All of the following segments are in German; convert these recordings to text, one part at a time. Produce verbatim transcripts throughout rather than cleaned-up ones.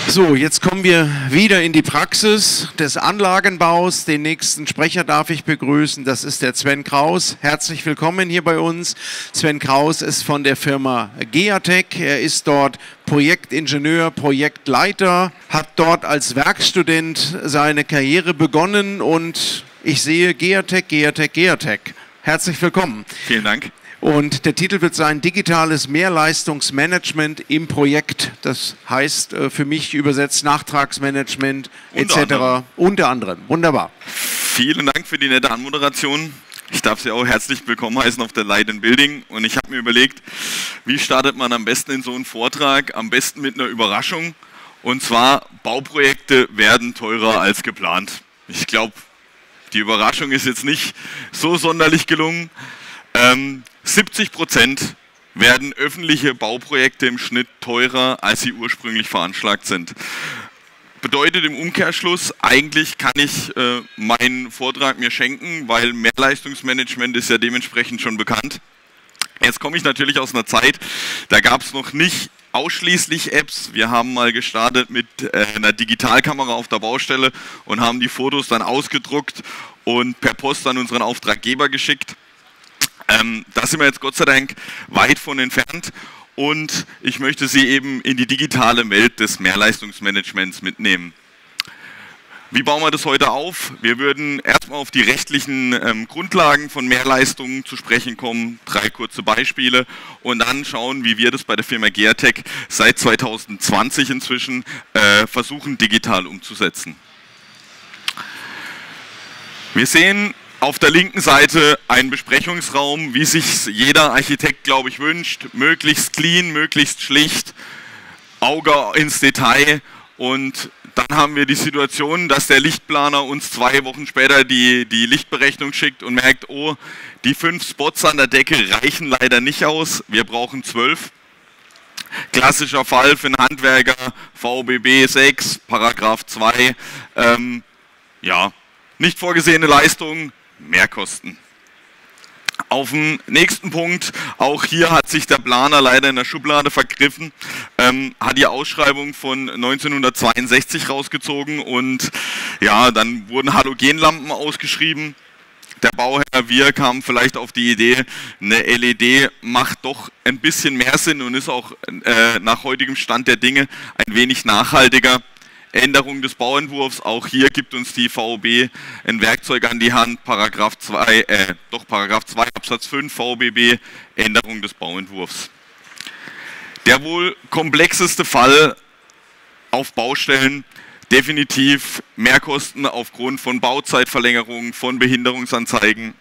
So, jetzt kommen wir wieder in die Praxis des Anlagenbaus. Den nächsten Sprecher darf ich begrüßen. Das ist der Sven Kraus. Herzlich willkommen hier bei uns. Sven Kraus ist von der Firma Geatec. Er ist dort Projektingenieur, Projektleiter, hat dort als Werkstudent seine Karriere begonnen und ich sehe Geatec, Geatec, Geatec. Herzlich willkommen. Vielen Dank. Und der Titel wird sein Digitales Mehrleistungsmanagement im Projekt. Das heißt äh, für mich übersetzt Nachtragsmanagement et cetera. Unter anderem. Wunderbar. Vielen Dank für die nette Anmoderation. Ich darf Sie auch herzlich willkommen heißen auf der Light and Building. Und ich habe mir überlegt, wie startet man am besten in so einen Vortrag? Am besten mit einer Überraschung. Und zwar, Bauprojekte werden teurer als geplant. Ich glaube, die Überraschung ist jetzt nicht so sonderlich gelungen. Ähm, siebzig Prozent werden öffentliche Bauprojekte im Schnitt teurer, als sie ursprünglich veranschlagt sind. Bedeutet im Umkehrschluss, eigentlich kann ich äh, meinen Vortrag mir schenken, weil Mehrleistungsmanagement ist ja dementsprechend schon bekannt. Jetzt komme ich natürlich aus einer Zeit, da gab es noch nicht ausschließlich Apps. Wir haben mal gestartet mit äh, einer Digitalkamera auf der Baustelle und haben die Fotos dann ausgedruckt und per Post an unseren Auftraggeber geschickt. Ähm, da sind wir jetzt Gott sei Dank weit von entfernt und ich möchte Sie eben in die digitale Welt des Mehrleistungsmanagements mitnehmen. Wie bauen wir das heute auf? Wir würden erstmal auf die rechtlichen ähm, Grundlagen von Mehrleistungen zu sprechen kommen, drei kurze Beispiele und dann schauen, wie wir das bei der Firma Geatec seit zweitausendzwanzig inzwischen äh, versuchen, digital umzusetzen. Wir sehen auf der linken Seite ein Besprechungsraum, wie sich jeder Architekt, glaube ich, wünscht. Möglichst clean, möglichst schlicht, Auge ins Detail. Und dann haben wir die Situation, dass der Lichtplaner uns zwei Wochen später die, die Lichtberechnung schickt und merkt, oh, die fünf Spots an der Decke reichen leider nicht aus, wir brauchen zwölf. Klassischer Fall für einen Handwerker, V B B sechs, Paragraph zwei, ähm, ja, nicht vorgesehene Leistungen, Mehrkosten. Auf den nächsten Punkt, auch hier hat sich der Planer leider in der Schublade vergriffen, ähm, hat die Ausschreibung von neunzehnhundertzweiundsechzig rausgezogen und ja, dann wurden Halogenlampen ausgeschrieben. Der Bauherr, wir kamen vielleicht auf die Idee, eine L E D macht doch ein bisschen mehr Sinn und ist auch äh, nach heutigem Stand der Dinge ein wenig nachhaltiger. Änderung des Bauentwurfs, auch hier gibt uns die V O B ein Werkzeug an die Hand, Paragraph zwei, äh, doch Paragraph zwei Absatz fünf V O B B, Änderung des Bauentwurfs. Der wohl komplexeste Fall auf Baustellen, definitiv Mehrkosten aufgrund von Bauzeitverlängerungen, von Behinderungsanzeigen.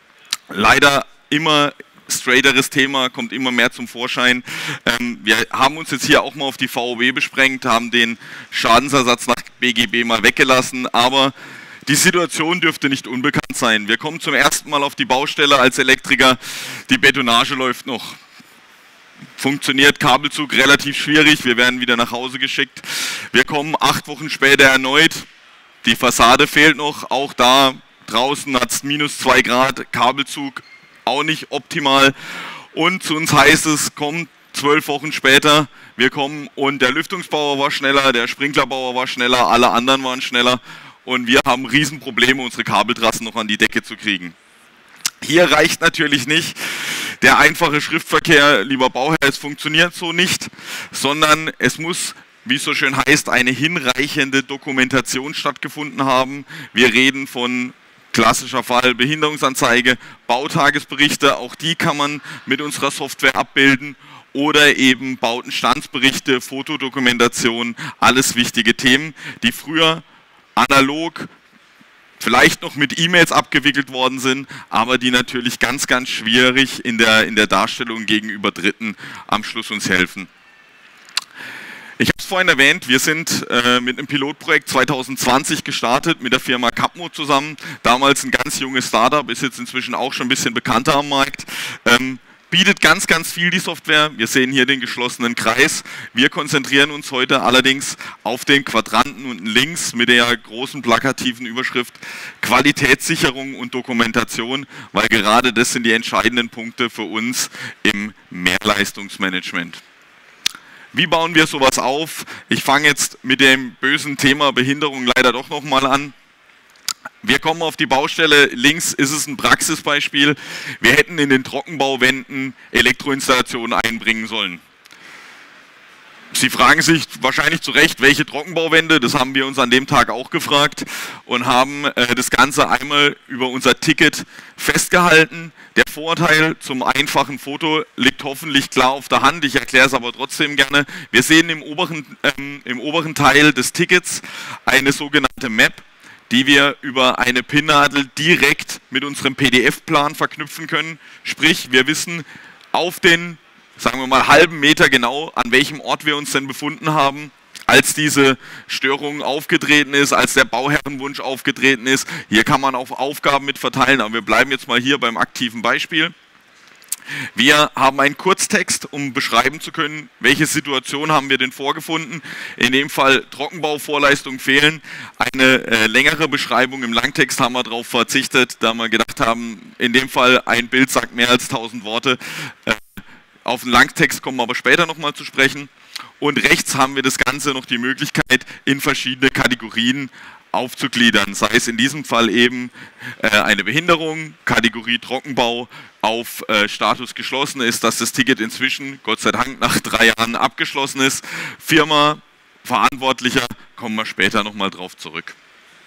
Leider immer straighteres Thema, kommt immer mehr zum Vorschein. Ähm, wir haben uns jetzt hier auch mal auf die V O B besprengt, haben den Schadensersatz nach B G B mal weggelassen, aber die Situation dürfte nicht unbekannt sein. Wir kommen zum ersten Mal auf die Baustelle als Elektriker, die Betonage läuft noch. Funktioniert Kabelzug relativ schwierig, wir werden wieder nach Hause geschickt. Wir kommen acht Wochen später erneut, die Fassade fehlt noch, auch da draußen hat es minus zwei Grad, Kabelzug auch nicht optimal und zu uns heißt es, kommt zwölf Wochen später, wir kommen und der Lüftungsbauer war schneller, der Sprinklerbauer war schneller, alle anderen waren schneller und wir haben Riesenprobleme, unsere Kabeltrassen noch an die Decke zu kriegen. Hier reicht natürlich nicht der einfache Schriftverkehr, lieber Bauherr, es funktioniert so nicht, sondern es muss, wie es so schön heißt, eine hinreichende Dokumentation stattgefunden haben. Wir reden von klassischer Fall, Behinderungsanzeige, Bautagesberichte, auch die kann man mit unserer Software abbilden oder eben Bautenstandsberichte, Fotodokumentation, alles wichtige Themen, die früher analog vielleicht noch mit E-Mails abgewickelt worden sind, aber die natürlich ganz, ganz schwierig in der, in der Darstellung gegenüber Dritten am Schluss uns helfen. Ich habe es vorhin erwähnt, wir sind äh, mit einem Pilotprojekt zweitausendzwanzig gestartet mit der Firma Capmo zusammen. Damals ein ganz junges Startup, ist jetzt inzwischen auch schon ein bisschen bekannter am Markt. Ähm, bietet ganz, ganz viel die Software. Wir sehen hier den geschlossenen Kreis. Wir konzentrieren uns heute allerdings auf den Quadranten unten links mit der großen plakativen Überschrift Qualitätssicherung und Dokumentation, weil gerade das sind die entscheidenden Punkte für uns im Mehrleistungsmanagement. Wie bauen wir sowas auf? Ich fange jetzt mit dem bösen Thema Behinderung leider doch nochmal an. Wir kommen auf die Baustelle, links ist es ein Praxisbeispiel. Wir hätten in den Trockenbauwänden Elektroinstallationen einbringen sollen. Sie fragen sich wahrscheinlich zu Recht, welche Trockenbauwände, das haben wir uns an dem Tag auch gefragt und haben äh, das Ganze einmal über unser Ticket festgehalten. Der Vorteil zum einfachen Foto liegt hoffentlich klar auf der Hand, ich erkläre es aber trotzdem gerne. Wir sehen im oberen, ähm, im oberen Teil des Tickets eine sogenannte Map, die wir über eine Pinnnadel direkt mit unserem P D F-Plan verknüpfen können. Sprich, wir wissen auf den, sagen wir mal, halben Meter genau, an welchem Ort wir uns denn befunden haben, als diese Störung aufgetreten ist, als der Bauherrenwunsch aufgetreten ist. Hier kann man auch Aufgaben mit verteilen, aber wir bleiben jetzt mal hier beim aktiven Beispiel. Wir haben einen Kurztext, um beschreiben zu können, welche Situation haben wir denn vorgefunden. In dem Fall Trockenbauvorleistungen fehlen. Eine äh, längere Beschreibung im Langtext haben wir darauf verzichtet, da wir gedacht haben, in dem Fall ein Bild sagt mehr als tausend Worte. Äh, auf den Langtext kommen wir aber später nochmal zu sprechen. Und rechts haben wir das Ganze noch die Möglichkeit, in verschiedene Kategorien aufzugliedern, sei es in diesem Fall eben äh, eine Behinderung, Kategorie Trockenbau, auf äh, Status geschlossen ist, dass das Ticket inzwischen, Gott sei Dank, nach drei Jahren abgeschlossen ist. Firma, Verantwortlicher, kommen wir später nochmal drauf zurück.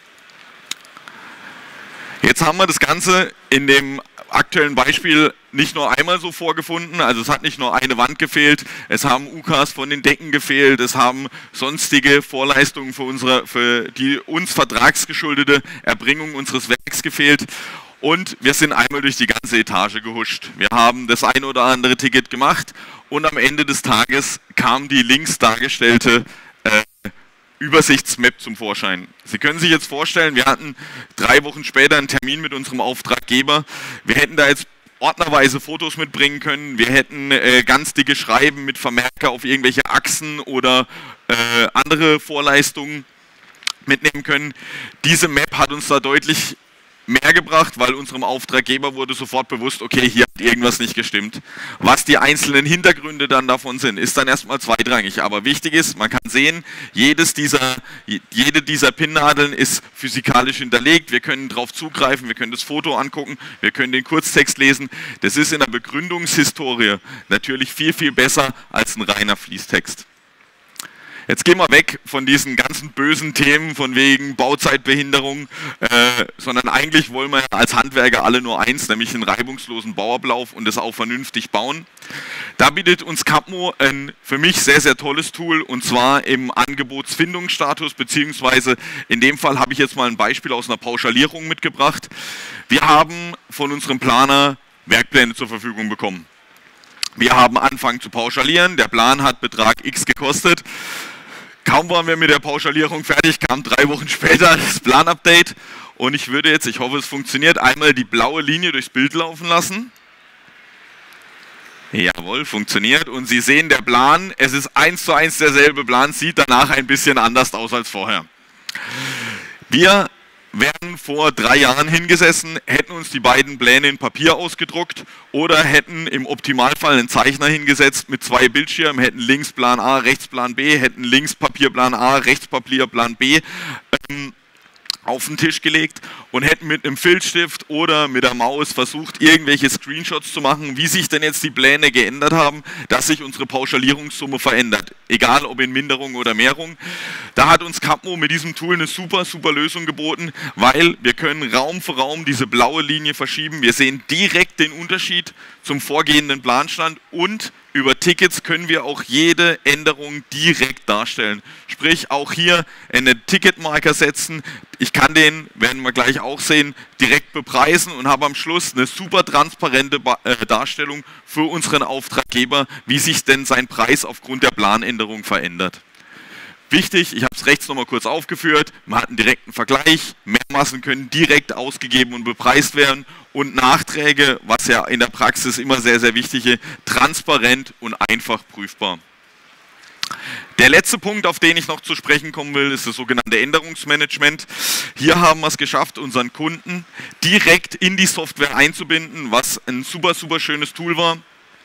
Jetzt haben wir das Ganze in dem aktuellen Beispiel nicht nur einmal so vorgefunden, also es hat nicht nur eine Wand gefehlt, es haben U Ks von den Decken gefehlt, es haben sonstige Vorleistungen für, unsere, für die uns vertragsgeschuldete Erbringung unseres Werks gefehlt und wir sind einmal durch die ganze Etage gehuscht. Wir haben das ein oder andere Ticket gemacht und am Ende des Tages kam die links dargestellte äh, Übersichtsmap zum Vorschein. Sie können sich jetzt vorstellen, wir hatten drei Wochen später einen Termin mit unserem Auftraggeber. Wir hätten da jetzt ordnerweise Fotos mitbringen können. Wir hätten äh, ganz dicke Schreiben mit Vermerker auf irgendwelche Achsen oder äh, andere Vorleistungen mitnehmen können. Diese Map hat uns da deutlich mehr gebracht, weil unserem Auftraggeber wurde sofort bewusst, okay, hier hat irgendwas nicht gestimmt. Was die einzelnen Hintergründe dann davon sind, ist dann erstmal zweitrangig. Aber wichtig ist, man kann sehen, jedes dieser, jede dieser Pinnnadeln ist physikalisch hinterlegt. Wir können darauf zugreifen, wir können das Foto angucken, wir können den Kurztext lesen. Das ist in der Begründungshistorie natürlich viel, viel besser als ein reiner Fließtext. Jetzt gehen wir weg von diesen ganzen bösen Themen von wegen Bauzeitbehinderung, äh, sondern eigentlich wollen wir als Handwerker alle nur eins, nämlich einen reibungslosen Bauablauf und das auch vernünftig bauen. Da bietet uns Capmo ein für mich sehr, sehr tolles Tool und zwar im Angebotsfindungsstatus, beziehungsweise in dem Fall habe ich jetzt mal ein Beispiel aus einer Pauschalierung mitgebracht. Wir haben von unserem Planer Werkpläne zur Verfügung bekommen. Wir haben angefangen zu pauschalieren, der Plan hat Betrag X gekostet. Kaum waren wir mit der Pauschalierung fertig, kam drei Wochen später das Planupdate und ich würde jetzt, ich hoffe es funktioniert, einmal die blaue Linie durchs Bild laufen lassen. Jawohl, funktioniert und Sie sehen der Plan, es ist eins zu eins derselbe Plan, sieht danach ein bisschen anders aus als vorher. Wir wären vor drei Jahren hingesessen, hätten uns die beiden Pläne in Papier ausgedruckt oder hätten im Optimalfall einen Zeichner hingesetzt mit zwei Bildschirmen, hätten links Plan A, rechts Plan B, hätten links Papierplan A, rechts Papierplan B ähm, auf den Tisch gelegt und hätten mit einem Filzstift oder mit der Maus versucht, irgendwelche Screenshots zu machen, wie sich denn jetzt die Pläne geändert haben, dass sich unsere Pauschalierungssumme verändert, egal ob in Minderung oder Mehrung. Da hat uns Capmo mit diesem Tool eine super, super Lösung geboten, weil wir können Raum für Raum diese blaue Linie verschieben. Wir sehen direkt den Unterschied zum vorgehenden Planstand und über Tickets können wir auch jede Änderung direkt darstellen. Sprich, auch hier einen Ticketmarker setzen. Ich kann den, werden wir gleich auch sehen, direkt bepreisen und habe am Schluss eine super transparente Darstellung für unseren Auftraggeber, wie sich denn sein Preis aufgrund der Planänderung verändert. Wichtig, ich habe es rechts nochmal kurz aufgeführt, man hat einen direkten Vergleich, Mehrmassen können direkt ausgegeben und bepreist werden und Nachträge, was ja in der Praxis immer sehr, sehr wichtig ist, transparent und einfach prüfbar. Der letzte Punkt, auf den ich noch zu sprechen kommen will, ist das sogenannte Änderungsmanagement. Hier haben wir es geschafft, unseren Kunden direkt in die Software einzubinden, was ein super, super schönes Tool war.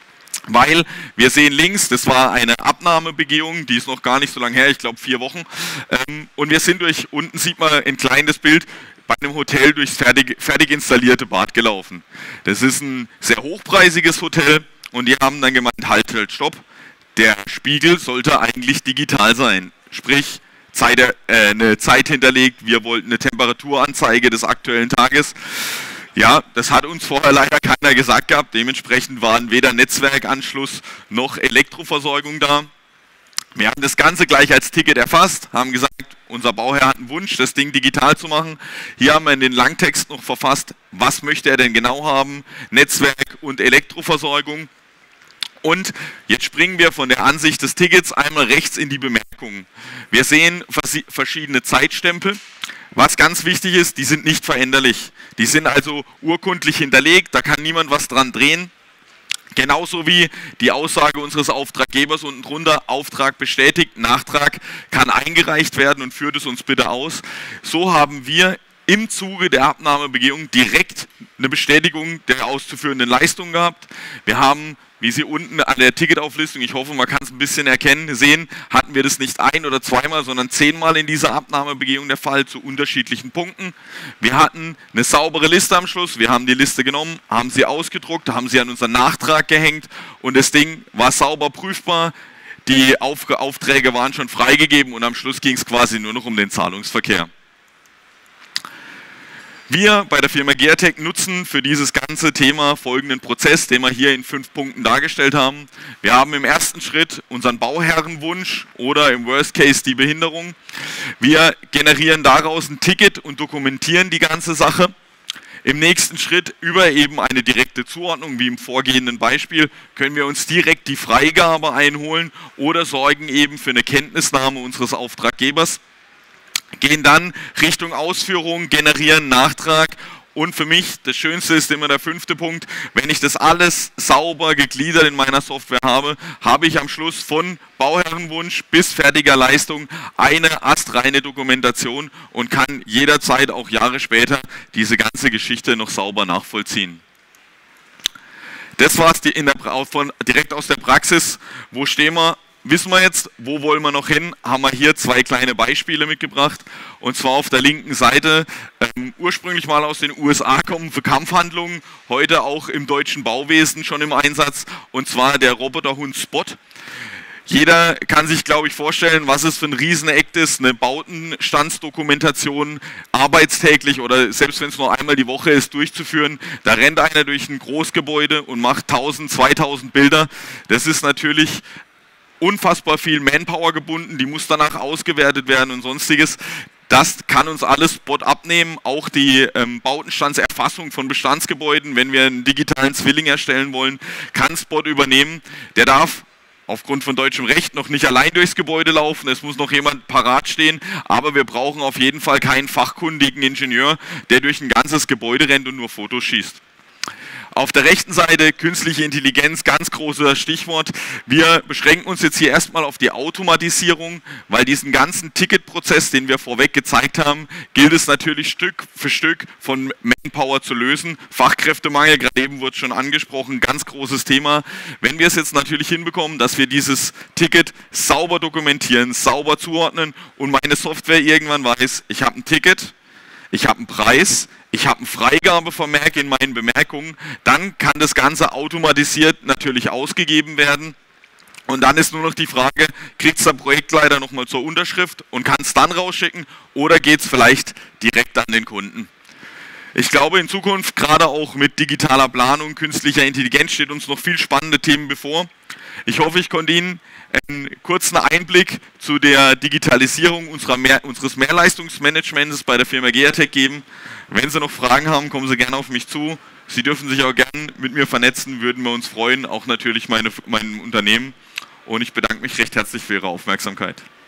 Weil wir sehen links, das war eine Abnahmebegehung, die ist noch gar nicht so lange her, ich glaube vier Wochen. Ähm, und wir sind durch, unten sieht man ein kleines Bild, bei einem Hotel durchs fertig, fertig installierte Bad gelaufen. Das ist ein sehr hochpreisiges Hotel und die haben dann gemeint, halt, halt, stopp, der Spiegel sollte eigentlich digital sein. Sprich, Zeit, äh, eine Zeit hinterlegt, wir wollten eine Temperaturanzeige des aktuellen Tages. Ja, das hat uns vorher leider keiner gesagt gehabt, dementsprechend waren weder Netzwerkanschluss noch Elektroversorgung da. Wir haben das Ganze gleich als Ticket erfasst, haben gesagt, unser Bauherr hat einen Wunsch, das Ding digital zu machen. Hier haben wir in den Langtext noch verfasst, was möchte er denn genau haben, Netzwerk und Elektroversorgung. Und jetzt springen wir von der Ansicht des Tickets einmal rechts in die Bemerkungen. Wir sehen verschiedene Zeitstempel. Was ganz wichtig ist, die sind nicht veränderlich. Die sind also urkundlich hinterlegt, da kann niemand was dran drehen. Genauso wie die Aussage unseres Auftraggebers unten drunter, Auftrag bestätigt, Nachtrag kann eingereicht werden und führt es uns bitte aus. So haben wir im Zuge der Abnahmebegehung direkt eine Bestätigung der auszuführenden Leistung gehabt. Wir haben, wie Sie unten an der Ticketauflistung, ich hoffe, man kann es ein bisschen erkennen, sehen, hatten wir das nicht ein- oder zweimal, sondern zehnmal in dieser Abnahmebegehung der Fall zu unterschiedlichen Punkten. Wir hatten eine saubere Liste am Schluss, wir haben die Liste genommen, haben sie ausgedruckt, haben sie an unseren Nachtrag gehängt und das Ding war sauber prüfbar. Die Auf- Aufträge waren schon freigegeben und am Schluss ging es quasi nur noch um den Zahlungsverkehr. Wir bei der Firma Geatec nutzen für dieses ganze Thema folgenden Prozess, den wir hier in fünf Punkten dargestellt haben. Wir haben im ersten Schritt unseren Bauherrenwunsch oder im Worst Case die Behinderung. Wir generieren daraus ein Ticket und dokumentieren die ganze Sache. Im nächsten Schritt über eben eine direkte Zuordnung, wie im vorgehenden Beispiel, können wir uns direkt die Freigabe einholen oder sorgen eben für eine Kenntnisnahme unseres Auftraggebers. Gehen dann Richtung Ausführung, generieren Nachtrag und für mich, das Schönste ist immer der fünfte Punkt, wenn ich das alles sauber gegliedert in meiner Software habe, habe ich am Schluss von Bauherrenwunsch bis fertiger Leistung eine astreine Dokumentation und kann jederzeit, auch Jahre später, diese ganze Geschichte noch sauber nachvollziehen. Das war es direkt aus der Praxis. Wo stehen wir? Wissen wir jetzt, wo wollen wir noch hin, haben wir hier zwei kleine Beispiele mitgebracht. Und zwar auf der linken Seite, ähm, ursprünglich mal aus den U S A kommen für Kampfhandlungen, heute auch im deutschen Bauwesen schon im Einsatz, und zwar der Roboterhund Spot. Jeder kann sich, glaube ich, vorstellen, was es für ein Riesenakt ist, eine Bautenstandsdokumentation arbeitstäglich oder selbst wenn es nur einmal die Woche ist, durchzuführen. Da rennt einer durch ein Großgebäude und macht tausend, zweitausend Bilder. Das ist natürlich unfassbar viel Manpower gebunden, die muss danach ausgewertet werden und sonstiges. Das kann uns alles Spot abnehmen, auch die ähm, Bautenstandserfassung von Bestandsgebäuden, wenn wir einen digitalen Zwilling erstellen wollen, kann Spot übernehmen. Der darf aufgrund von deutschem Recht noch nicht allein durchs Gebäude laufen, es muss noch jemand parat stehen, aber wir brauchen auf jeden Fall keinen fachkundigen Ingenieur, der durch ein ganzes Gebäude rennt und nur Fotos schießt. Auf der rechten Seite künstliche Intelligenz, ganz großes Stichwort. Wir beschränken uns jetzt hier erstmal auf die Automatisierung, weil diesen ganzen Ticketprozess, den wir vorweg gezeigt haben, gilt es natürlich Stück für Stück von Manpower zu lösen. Fachkräftemangel, gerade eben wurde schon angesprochen, ganz großes Thema. Wenn wir es jetzt natürlich hinbekommen, dass wir dieses Ticket sauber dokumentieren, sauber zuordnen und meine Software irgendwann weiß, ich habe ein Ticket, ich habe einen Preis, ich habe ein Freigabevermerk in meinen Bemerkungen, dann kann das Ganze automatisiert natürlich ausgegeben werden. Und dann ist nur noch die Frage, kriegt es der Projektleiter nochmal zur Unterschrift und kann es dann rausschicken oder geht es vielleicht direkt an den Kunden? Ich glaube, in Zukunft, gerade auch mit digitaler Planung, künstlicher Intelligenz, steht uns noch viel spannende Themen bevor. Ich hoffe, ich konnte Ihnen einen kurzen Einblick zu der Digitalisierung unserer Mehr, unseres Mehrleistungsmanagements bei der Firma Geatec geben. Wenn Sie noch Fragen haben, kommen Sie gerne auf mich zu. Sie dürfen sich auch gerne mit mir vernetzen, würden wir uns freuen, auch natürlich meine, mein Unternehmen. Und ich bedanke mich recht herzlich für Ihre Aufmerksamkeit.